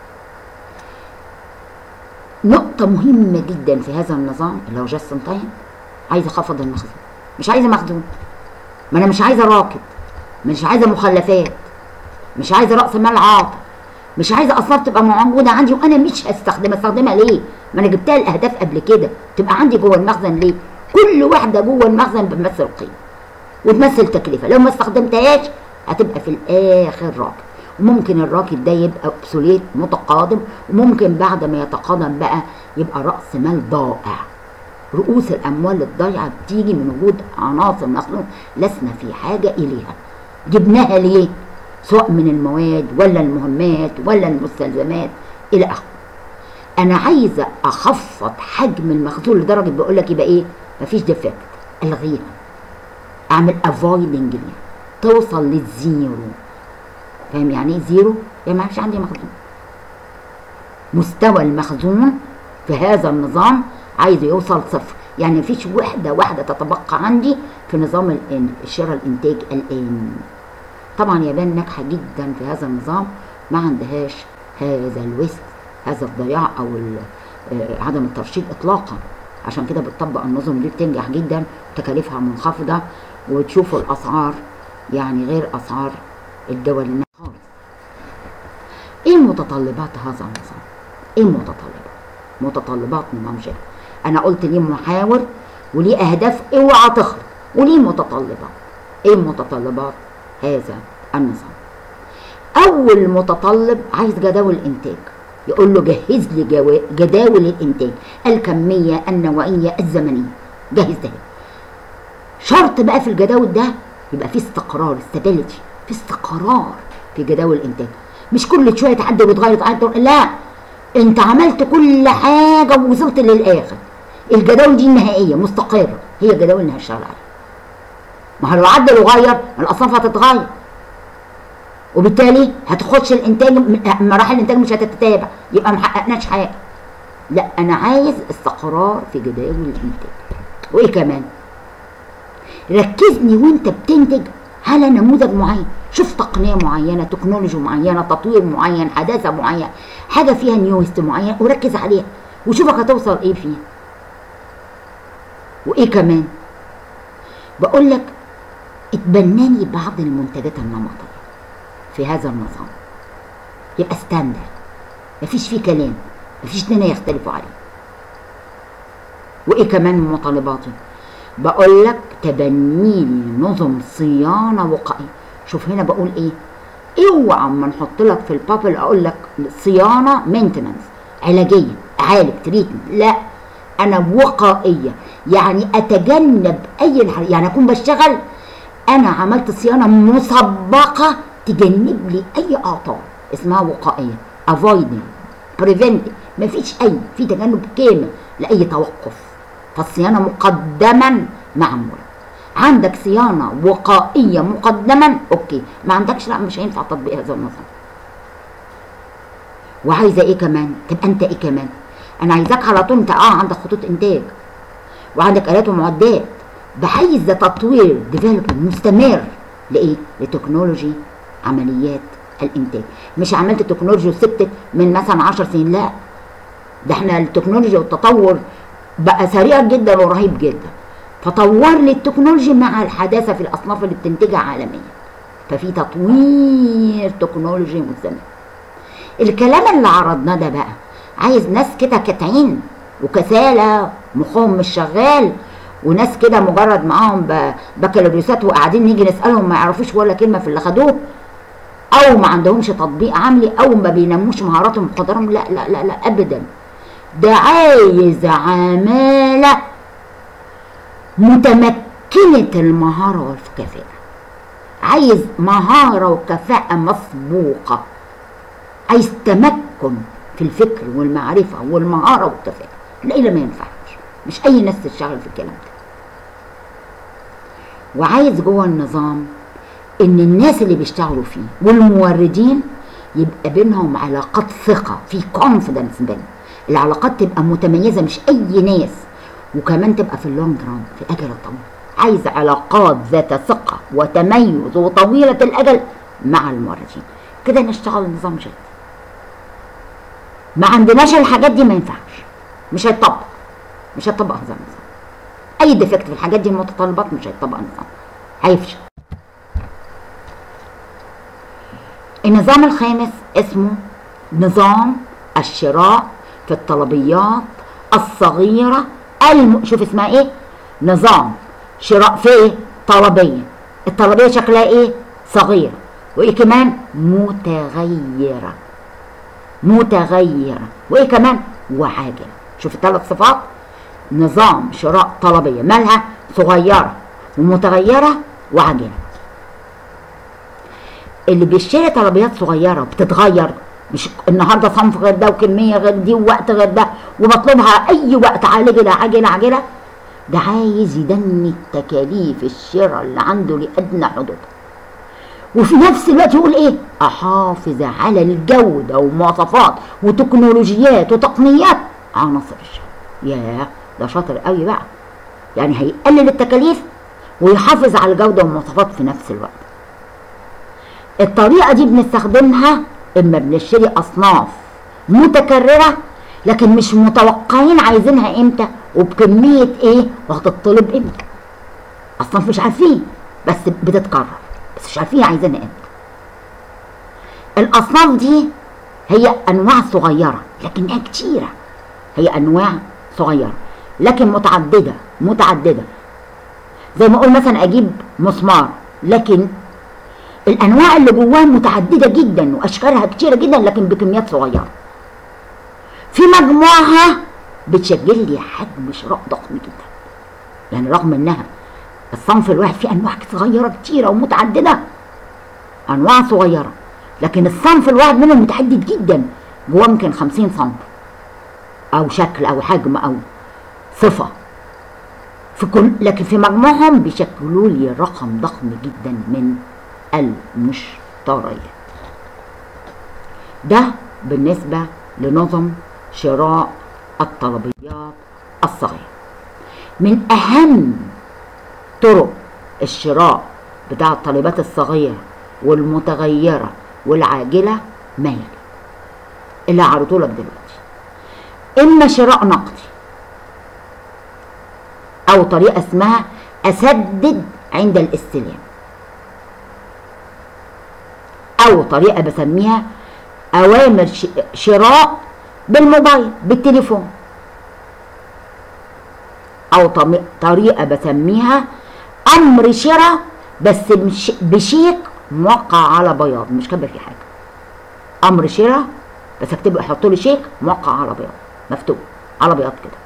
نقطة مهمة جدا في هذا النظام اللي هو جاست ان تايم، عايز اخفض المخزون. مش عايزه مخزون، ما انا مش عايزه راكد، مش عايزه مخلفات، مش عايزه راس مال عاطل، مش عايزه اصناف تبقى موجوده عندي وانا مش استخدمها ليه؟ ما انا جبتها الاهداف قبل كده، تبقى عندي جوه المخزن ليه؟ كل واحده جوه المخزن بتمثل قيمه وتمثل تكلفه، لو ما استخدمتهاش هتبقى في الاخر راكد، وممكن الراكد ده يبقى obsolete متقادم، وممكن بعد ما يتقادم بقى يبقى راس مال ضائع. رؤوس الاموال الضايعه بتيجي من وجود عناصر مخزون لسنا في حاجه اليها، جبناها ليه؟ سواء من المواد ولا المهمات ولا المستلزمات الى اخره. انا عايزه اخفض حجم المخزون لدرجه بقول لك يبقى ايه؟ مفيش ديفكت، الغيها، اعمل افويدنج ليها توصل للزيرو. فاهم يعني ايه زيرو؟ يعني ما فيش عندي مخزون. مستوى المخزون في هذا النظام عايزه يوصل صفر، يعني مفيش واحده تتبقى عندي في نظام شراء الانتاج الآني. طبعا اليابان ناجحه جدا في هذا النظام، ما عندهاش هذا الويست، هذا الضياع او عدم الترشيد اطلاقا. عشان كده بتطبق النظم دي بتنجح جدا وتكاليفها منخفضه، وتشوفوا الاسعار يعني غير اسعار الدول الناميه خالص. ايه متطلبات هذا النظام؟ ايه متطلبات نظام جيت؟ انا قلت ليه محاور وليه اهداف اوعى تخرج، وليه متطلبات. ايه متطلبات هذا النظام؟ اول متطلب عايز جداول انتاج، يقول له جهز لي جداول الانتاج الكميه النوعيه الزمنيه، جهز ده. شرط بقى في الجداول ده يبقى في استقرار، استابيليتي، في استقرار في جداول الانتاج، مش كل شويه تعدل وتغير لا، انت عملت كل حاجه ووصلت للاخر. الجداول دي النهائيه مستقره، هي الجداول اللي هشتغل عليها. ما هو لو عدل وغير الاصناف هتتغير، وبالتالي هتخش الانتاج، مراحل الانتاج مش هتتتابع، يبقى ما حققناش حاجه. لا، انا عايز استقرار في جداول الانتاج. وايه كمان؟ ركزني وانت بتنتج على نموذج معين، شوف تقنيه معينه، تكنولوجي معينه، تطوير معين، حداثه معينه، حاجه فيها نيوست معين، وركز عليها وشوفك هتوصل ايه فيها. وايه كمان؟ بقول لك اتبناني بعض المنتجات النمطيه في هذا النظام، يبقى ستاندرد، مفيش فيه كلام، مفيش اتنين يختلفوا عليه. وايه كمان من مطالباتي؟ بقول لك تبني لي نظم صيانه وقائيه. شوف هنا بقول ايه؟ اوعى اما نحط لك في البابل اقول لك صيانه مينتننس علاجيه، اعالج تريتمنت، لا، انا وقائيه، يعني اتجنب اي يعني اكون بشتغل انا عملت صيانه مسبقه تجنب لي اي اعطال، اسمها وقائيه، افويدنج، بريفنتنج، مفيش في تجنب كامل لاي توقف. فالصيانه مقدما معموله. عندك صيانه وقائيه مقدما، اوكي، ما عندكش لا، مش هينفع تطبيق هذا النظام. وعايزه ايه كمان؟ تبقى انت ايه كمان؟ انا عايزاك على طول انت عندك خطوط انتاج وعندك الات ومعدات، بحيز ده تطوير ديفلوبمنت مستمر لايه؟ لتكنولوجي عمليات الانتاج. مش عملت تكنولوجي وسبتت من مثلا 10 سنين، لا، ده احنا التكنولوجيا والتطور بقى سريع جدا ورهيب جدا، فطور لي التكنولوجي مع الحداثه في الاصناف اللي بتنتجها عالميا، ففي تطوير تكنولوجي مستمر. الكلام اللي عرضناه ده بقى عايز ناس كده كتعين وكسالى مخهم مش شغال، وناس كده مجرد معاهم بكالوريوسات وقاعدين نيجي نسالهم ما يعرفوش ولا كلمه في اللي خدوه، او ما عندهمش تطبيق عملي، او ما بينموش مهاراتهم وقدراتهم. لا لا لا لا ابدا، ده عايز عماله متمكنه المهاره والكفاءه، عايز مهاره وكفاءه مسبوقه، عايز تمكن في الفكر والمعرفه والمهاره والكفاءه. لا ما ينفعش، مش اي ناس تشتغل في الكلام ده. وعايز جوه النظام ان الناس اللي بيشتغلوا فيه والموردين يبقى بينهم علاقات ثقه، في كونفيدنس بينهم، العلاقات تبقى متميزه، مش اي ناس، وكمان تبقى في اللونج ران، في الاجل الطويل. عايز علاقات ذات ثقه وتميز وطويله الاجل مع الموردين، كده نشتغل نظام جيد. ما عندناش الحاجات دي ما ينفعش، مش هيطبق هذا النظام. اي ديفكت في الحاجات دي المتطلبات مش هيطبق النظام، هيفشل. النظام الخامس اسمه نظام الشراء في الطلبيات الصغيرة شوف اسمها ايه؟ نظام شراء في طلبية. الطلبية شكلها ايه؟ صغيرة، وايه كمان؟ متغيرة، وايه كمان؟ وعاجلة. شوف الثلاث صفات. نظام شراء طلبية مالها؟ صغيرة ومتغيرة وعاجلة. اللي بيشتري طلبيات صغيرة بتتغير، مش النهارده صنف غير ده وكمية غير دي ووقت غير ده وبطلبها اي وقت، عاجلة، ده عايز يدني تكاليف الشراء اللي عنده لأدنى حدودها، وفي نفس الوقت يقول ايه؟ احافظ على الجودة ومواصفات وتكنولوجيات وتقنيات عناصر الشراء. ياه، ده شاطر قوي بقى، يعني هيقلل التكاليف ويحافظ على الجودة والمواصفات في نفس الوقت. الطريقة دي بنستخدمها اما بنشتري اصناف متكررة لكن مش متوقعين عايزينها امتى وبكمية ايه وهتطلب امتى. اصناف مش عارفين بس بتتكرر، بس مش عارفين عايزينها امتى. الاصناف دي هي انواع صغيرة لكنها كتيرة، هي انواع صغيرة لكن متعددة. زي ما اقول مثلا اجيب مسمار، لكن الانواع اللي جواه متعدده جدا واشكالها كتيره جدا لكن بكميات صغيره. في مجموعها بتشكل لي حجم شراء ضخم جدا، يعني رغم انها الصنف الواحد فيه انواع صغيره كتيره ومتعدده، انواع صغيره، لكن الصنف الواحد منهم متعدد جدا، جواه يمكن 50 سم او شكل او حجم او صفة في كل، لكن في مجموعهم بيشكلوا لي رقم ضخم جدا من المشتريات. ده بالنسبة لنظم شراء الطلبيات الصغيرة. من أهم طرق الشراء بتاع الطلبات الصغيرة والمتغيرة والعاجلة ما يلي اللي هعرضه لك دلوقتي: إما شراء نقدي، أو طريقة اسمها أسدد عند الاستلام، أو طريقة بسميها أوامر شراء بالموبايل بالتليفون، أو طريقة بسميها أمر شراء بس بشيك موقع على بياض، مش كاتبة فيه حاجة. أمر شراء بس اكتب احط له شيك موقع على بياض، مفتوح على بياض كده.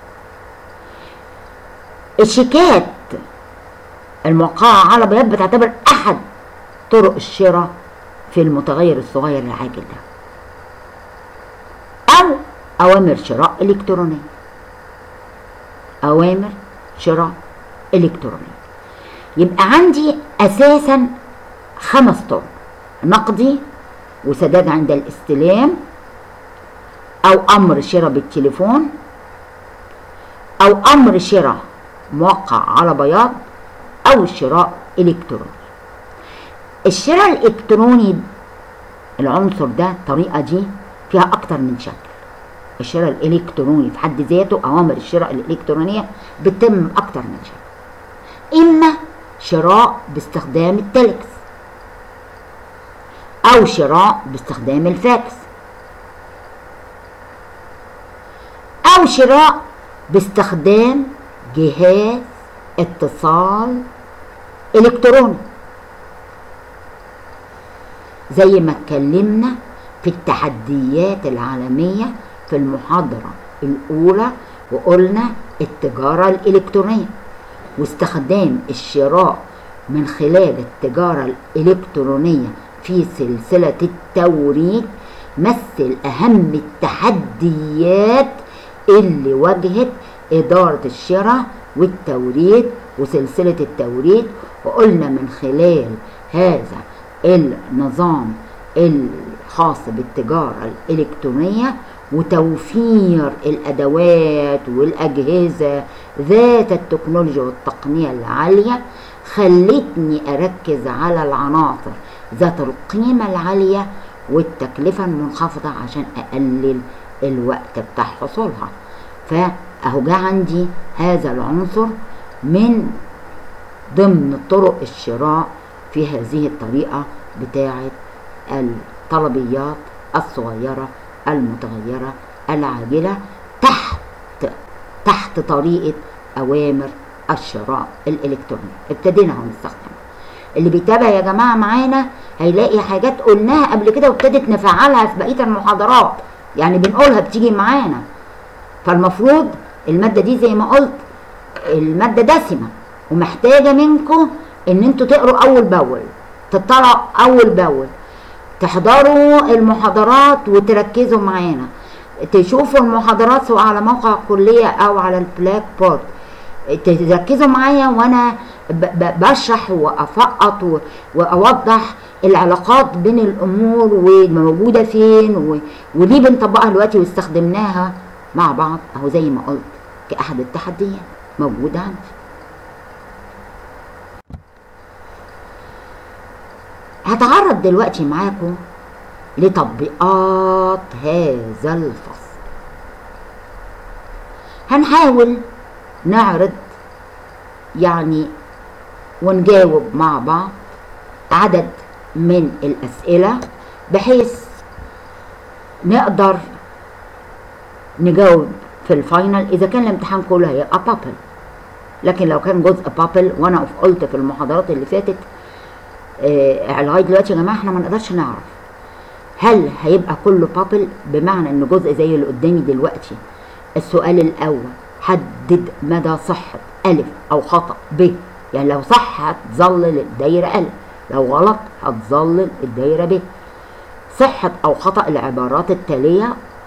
الشيكات الموقعة على بياض بتعتبر أحد طرق الشراء في المتغير الصغير العاجل ده، أو أوامر شراء إلكترونية. أوامر شراء إلكترونية. يبقى عندي أساسا 5 طرق: نقدي، وسداد عند الاستلام، أو أمر شراء بالتليفون، أو أمر شراء موقع على بياض، أو شراء إلكتروني. الشراء الإلكتروني العنصر ده الطريقة دي فيها أكتر من شكل. الشراء الإلكتروني في حد ذاته، أوامر الشراء الإلكترونية بتتم أكتر من شكل: إما شراء باستخدام التلكس، أو شراء باستخدام الفاكس، أو شراء باستخدام جهاز اتصال إلكتروني، زي ما اتكلمنا في التحديات العالمية في المحاضرة الأولى، وقلنا التجارة الإلكترونية واستخدام الشراء من خلال التجارة الإلكترونية في سلسلة التوريد مثل أهم التحديات اللي واجهت إدارة الشراء والتوريد وسلسلة التوريد. وقلنا من خلال هذا النظام الخاص بالتجارة الإلكترونية وتوفير الأدوات والأجهزة ذات التكنولوجيا والتقنية العالية، خلتني أركز على العناصر ذات القيمة العالية والتكلفة المنخفضة عشان أقلل الوقت بتاع حصولها. فأهو جه عندي هذا العنصر من ضمن طرق الشراء في هذه الطريقة بتاعة الطلبيات الصغيرة المتغيرة العاجلة تحت طريقة أوامر الشراء الإلكتروني. ابتدينا اهو نستخدم. اللي بيتابع يا جماعة معانا هيلاقي حاجات قلناها قبل كده وابتدت نفعلها في بقية المحاضرات، يعني بنقولها بتيجي معانا. فالمفروض المادة دي زي ما قلت المادة دسمة ومحتاجة منكم ان انتوا تقروا اول باول، تطلعوا اول باول، تحضروا المحاضرات وتركزوا معانا، تشوفوا المحاضرات سواء على موقع الكلية او على البلاك بورد، تركزوا معايا وانا بشرح وافقط واوضح العلاقات بين الامور وموجودة فين وليه بنطبقها دلوقتي واستخدمناها مع بعض اهو زي ما قلت كأحد التحديات موجودة عندي. هتعرض دلوقتي معاكم لتطبيقات هذا الفصل. هنحاول نعرض يعني ونجاوب مع بعض عدد من الأسئلة بحيث نقدر نجاوب في الفاينل إذا كان الامتحان كله هيبقى بابل. لكن لو كان جزء بابل، وانا قلت في المحاضرات اللي فاتت لغايه دلوقتي يا جماعه احنا ما نقدرش نعرف هل هيبقى كله بابل، بمعنى ان جزء زي اللي قدامي دلوقتي. السؤال الاول: حدد مدى صحه الف او خطا ب. يعني لو صح هتظلل الدايره الف، لو غلط هتظلل الدايره ب. صحه او خطا العبارات التاليه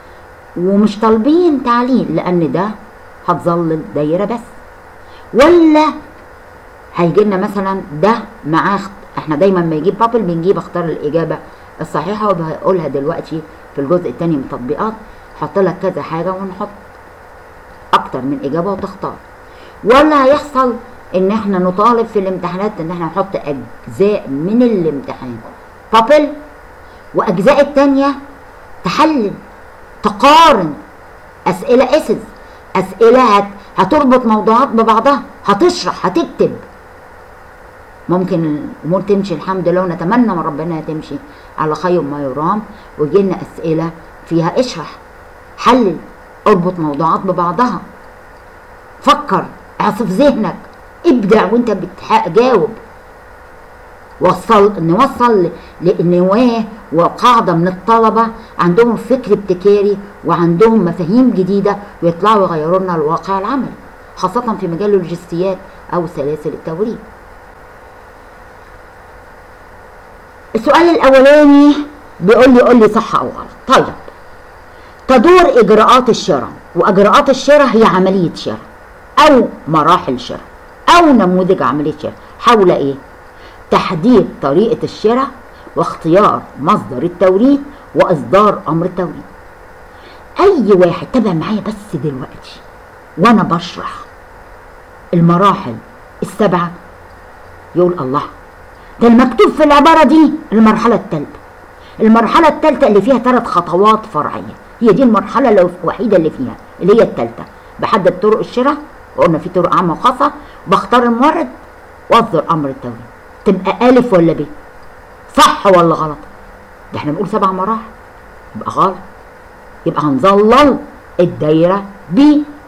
ومش طالبين تعليل، لان ده هتظل دايره بس. ولا هيجي لنا مثلا ده معاه احنا دايما ما يجيب بابل بنجيب اختار الاجابه الصحيحه، وبقولها دلوقتي في الجزء الثاني من التطبيقات. حط لك كذا حاجه ونحط اكتر من اجابه وتختار. ولا هيحصل ان احنا نطالب في الامتحانات ان احنا نحط اجزاء من الامتحان بابل، واجزاء التانية تحلل تقارن، اسئله اسز، اسئله هتربط موضوعات ببعضها، هتشرح، هتكتب. ممكن الامور تمشي الحمد لله، ونتمنى من ربنا تمشي على خير ما يرام، ويجي لنا اسئله فيها اشرح، حلل، اربط موضوعات ببعضها، فكر، اعصف ذهنك، ابدع وانت بتجاوب. نوصل لنواه وقاعده من الطلبه عندهم فكر ابتكاري وعندهم مفاهيم جديده، ويطلعوا يغيروا لنا الواقع العملي، خاصه في مجال اللوجستيات او سلاسل التوريد. السؤال الاولاني بيقول لي صح او غلط. طيب، تدور اجراءات الشراء، واجراءات الشراء هي عمليه شراء او مراحل شراء او نموذج عمليه شراء حول ايه؟ تحديد طريقه الشراء، واختيار مصدر التوريد، واصدار امر التوريد. اي واحد تابع معايا بس دلوقتي وانا بشرح المراحل السبعه يقول الله، ده المكتوب في العباره دي المرحله الثالثه. المرحله الثالثه اللي فيها 3 خطوات فرعيه، هي دي المرحله الوحيده اللي فيها، اللي هي الثالثه. بحدد طرق الشراء، وقلنا في طرق عامه وخاصه، بختار المورد، واصدر امر التوريد. تبقى الف ولا ب؟ صح ولا غلط؟ ده احنا بنقول 7 مراحل، يبقى غلط. يبقى هنظلل الدايره ب.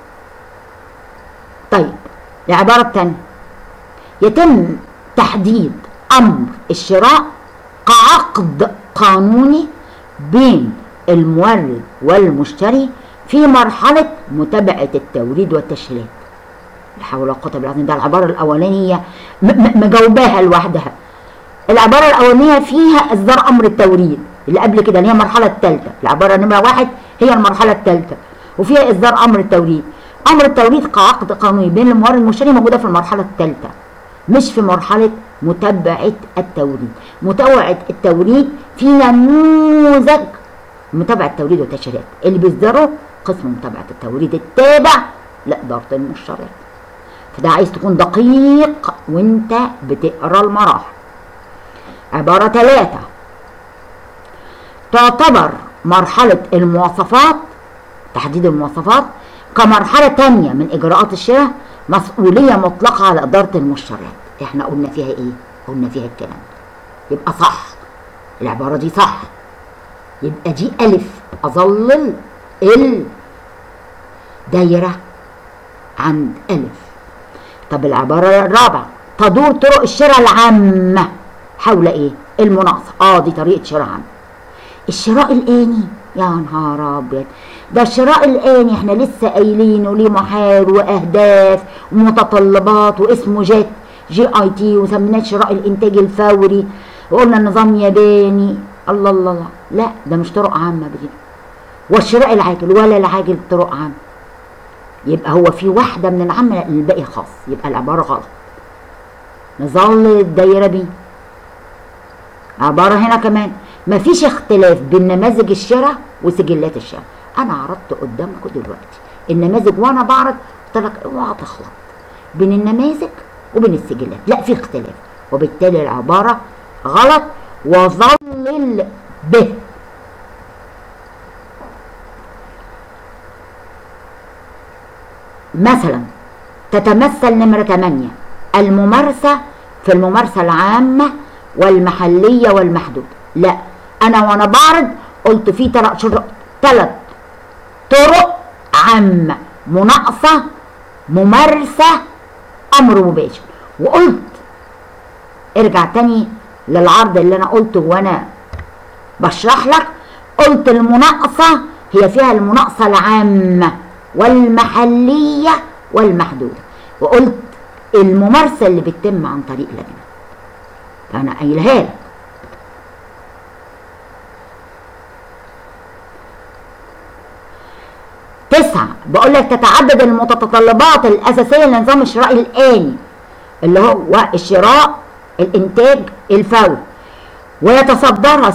طيب، العباره الثانيه، يتم تحديد امر الشراء كعقد قانوني بين المورد والمشتري في مرحله متابعه التوريد والتشغيلات. لا حول ولا قوه الا بالله. ده العباره الاولانيه مجاوباها لوحدها. العباره الاولانيه فيها اصدار امر التوريد، اللي قبل كده اللي هي المرحله الثالثه. العباره نمره 1 هي المرحله الثالثه، وفيها اصدار امر التوريد. امر التوريد كعقد قانوني بين المورد والمشتري موجوده في المرحله الثالثه، مش في مرحله متابعه التوريد. متابعه التوريد في نموذج متابعه التوريد والتشغيلات اللي بيصدره قسم متابعه التوريد التابع لاداره المشتريات. فده عايز تكون دقيق وانت بتقرا المراحل. عباره 3، تعتبر مرحله المواصفات، تحديد المواصفات، كمرحله ثانيه من اجراءات الشراء، مسؤوليه مطلقه على اداره المشتريات. احنا قلنا فيها ايه؟ قلنا فيها الكلام ده. يبقى صح، العباره دي صح. يبقى دي الف، اظلل الدايره عند الف. طب العباره الرابعه، تدور طرق الشراء العامه حول ايه؟ المناقصه. دي طريقه شراء عامه. الشراء الآني، يا نهار ابيض، ده الشراء الآني احنا لسه قايلينه ليه محال واهداف ومتطلبات، واسمه GIT، وسميناه شراء الانتاج الفوري، وقلنا النظام ياباني. الله الله الله، لا ده مش طرق عامه دي. والشراء العاجل ولا العاجل طرق عامه. يبقى هو في واحده من العامه، الباقي خاص. يبقى العباره غلط. نظل الدايره بيه. عباره هنا كمان، مفيش اختلاف بين نماذج الشراء وسجلات الشراء. انا عرضت قدامكم دلوقتي النماذج وانا بعرض، قلت لك اوعى تخلط بين النماذج وبين السجلات، لا في اختلاف، وبالتالي العباره غلط. وظلل به. مثلا تتمثل نمره 8 الممارسه في الممارسه العامه والمحليه والمحدوده. لا، انا وانا بعرض قلت في 3 طرق عامه: مناقصه، ممارسه، امر مباشر. وقلت ارجع تاني للعرض اللي انا قلته وانا بشرح لك، قلت المناقصه هي فيها المناقصه العامه والمحليه والمحدوده، وقلت الممارسه اللي بتتم عن طريق لجنه. فانا قايلها لك. 9 بقول لك تتعدد المتطلبات الأساسية للنظام الشرائي الآني اللي هو الشراء، الإنتاج، الفوري، ويتصدرها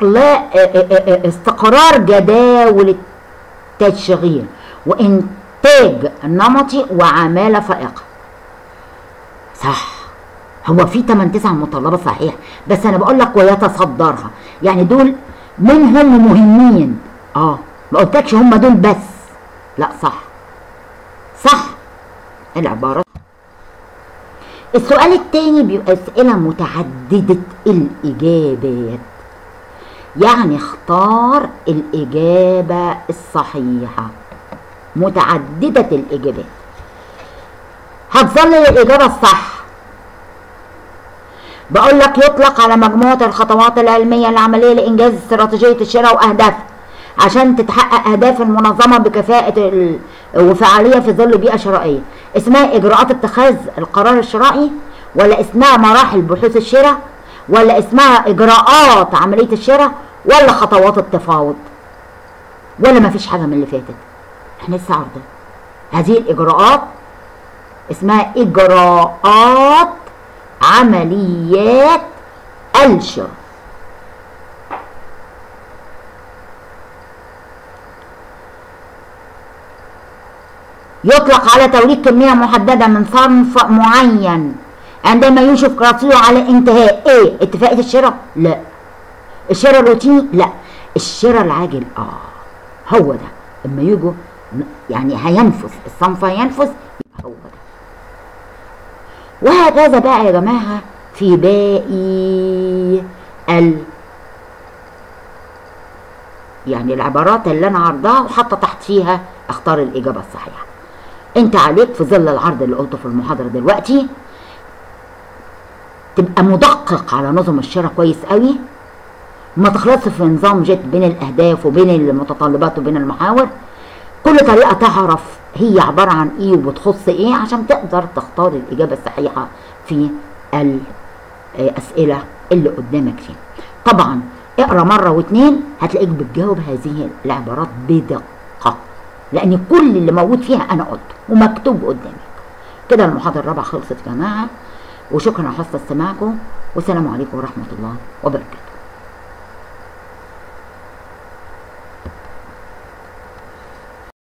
استقرار جداول التشغيل وإنتاج نمطي وعمالة فائقة. صح، هو في 8-9 متطلبات صحيح، بس أنا بقول لك ويتصدرها، يعني دول منهم مهمين. ما قلتلكش هم دول بس، لا صح العبارة. السؤال التاني بيبقى أسئلة متعددة الإجابات، يعني اختار الإجابة الصحيحة. متعددة الإجابات هتظل الإجابة الصح. بقول لك يطلق على مجموعة الخطوات العلمية العملية لإنجاز استراتيجية الشراء وأهدافها عشان تتحقق أهداف المنظمة بكفاءة وفعالية في ظل بيئة شرائية. اسمها إجراءات اتخاذ القرار الشرائي، ولا اسمها مراحل بحوث الشراء، ولا اسمها إجراءات عملية الشراء، ولا خطوات التفاوض، ولا مفيش حاجة من اللي فاتت؟ احنا لسه عارضين هذه الإجراءات اسمها إجراءات عمليات الشراء. يطلق على توريد كمية محددة من صنف معين عندما يشرف رصيده على انتهاء اتفاقية الشراء؟ لا. الشراء الروتيني؟ لا. الشراء العاجل هو ده. اما يجوا يعني هينفذ الصنف، هينفذ، يبقى هو ده. وهكذا بقى يا جماعة في باقي يعني العبارات اللي انا عرضها وحاطه تحت فيها اختار الاجابه الصحيحه. انت عليك في ظل العرض اللي قلته في المحاضره دلوقتي تبقى مدقق على نظم الشراء كويس قوي، ما تخلطش في نظام جت بين الاهداف وبين المتطلبات وبين المحاور. كل طريقه تعرف هي عباره عن ايه وبتخص ايه عشان تقدر تختار الاجابه الصحيحه في الاسئله اللي قدامك فيه. طبعا اقرا مره واتنين هتلاقيك بتجاوب هذه العبارات بدقه، لان كل اللي موجود فيها انا قلته ومكتوب قدامك. كده المحاضره الرابعه خلصت يا جماعه، وشكرا على حسن استماعكم، والسلام عليكم ورحمه الله وبركاته.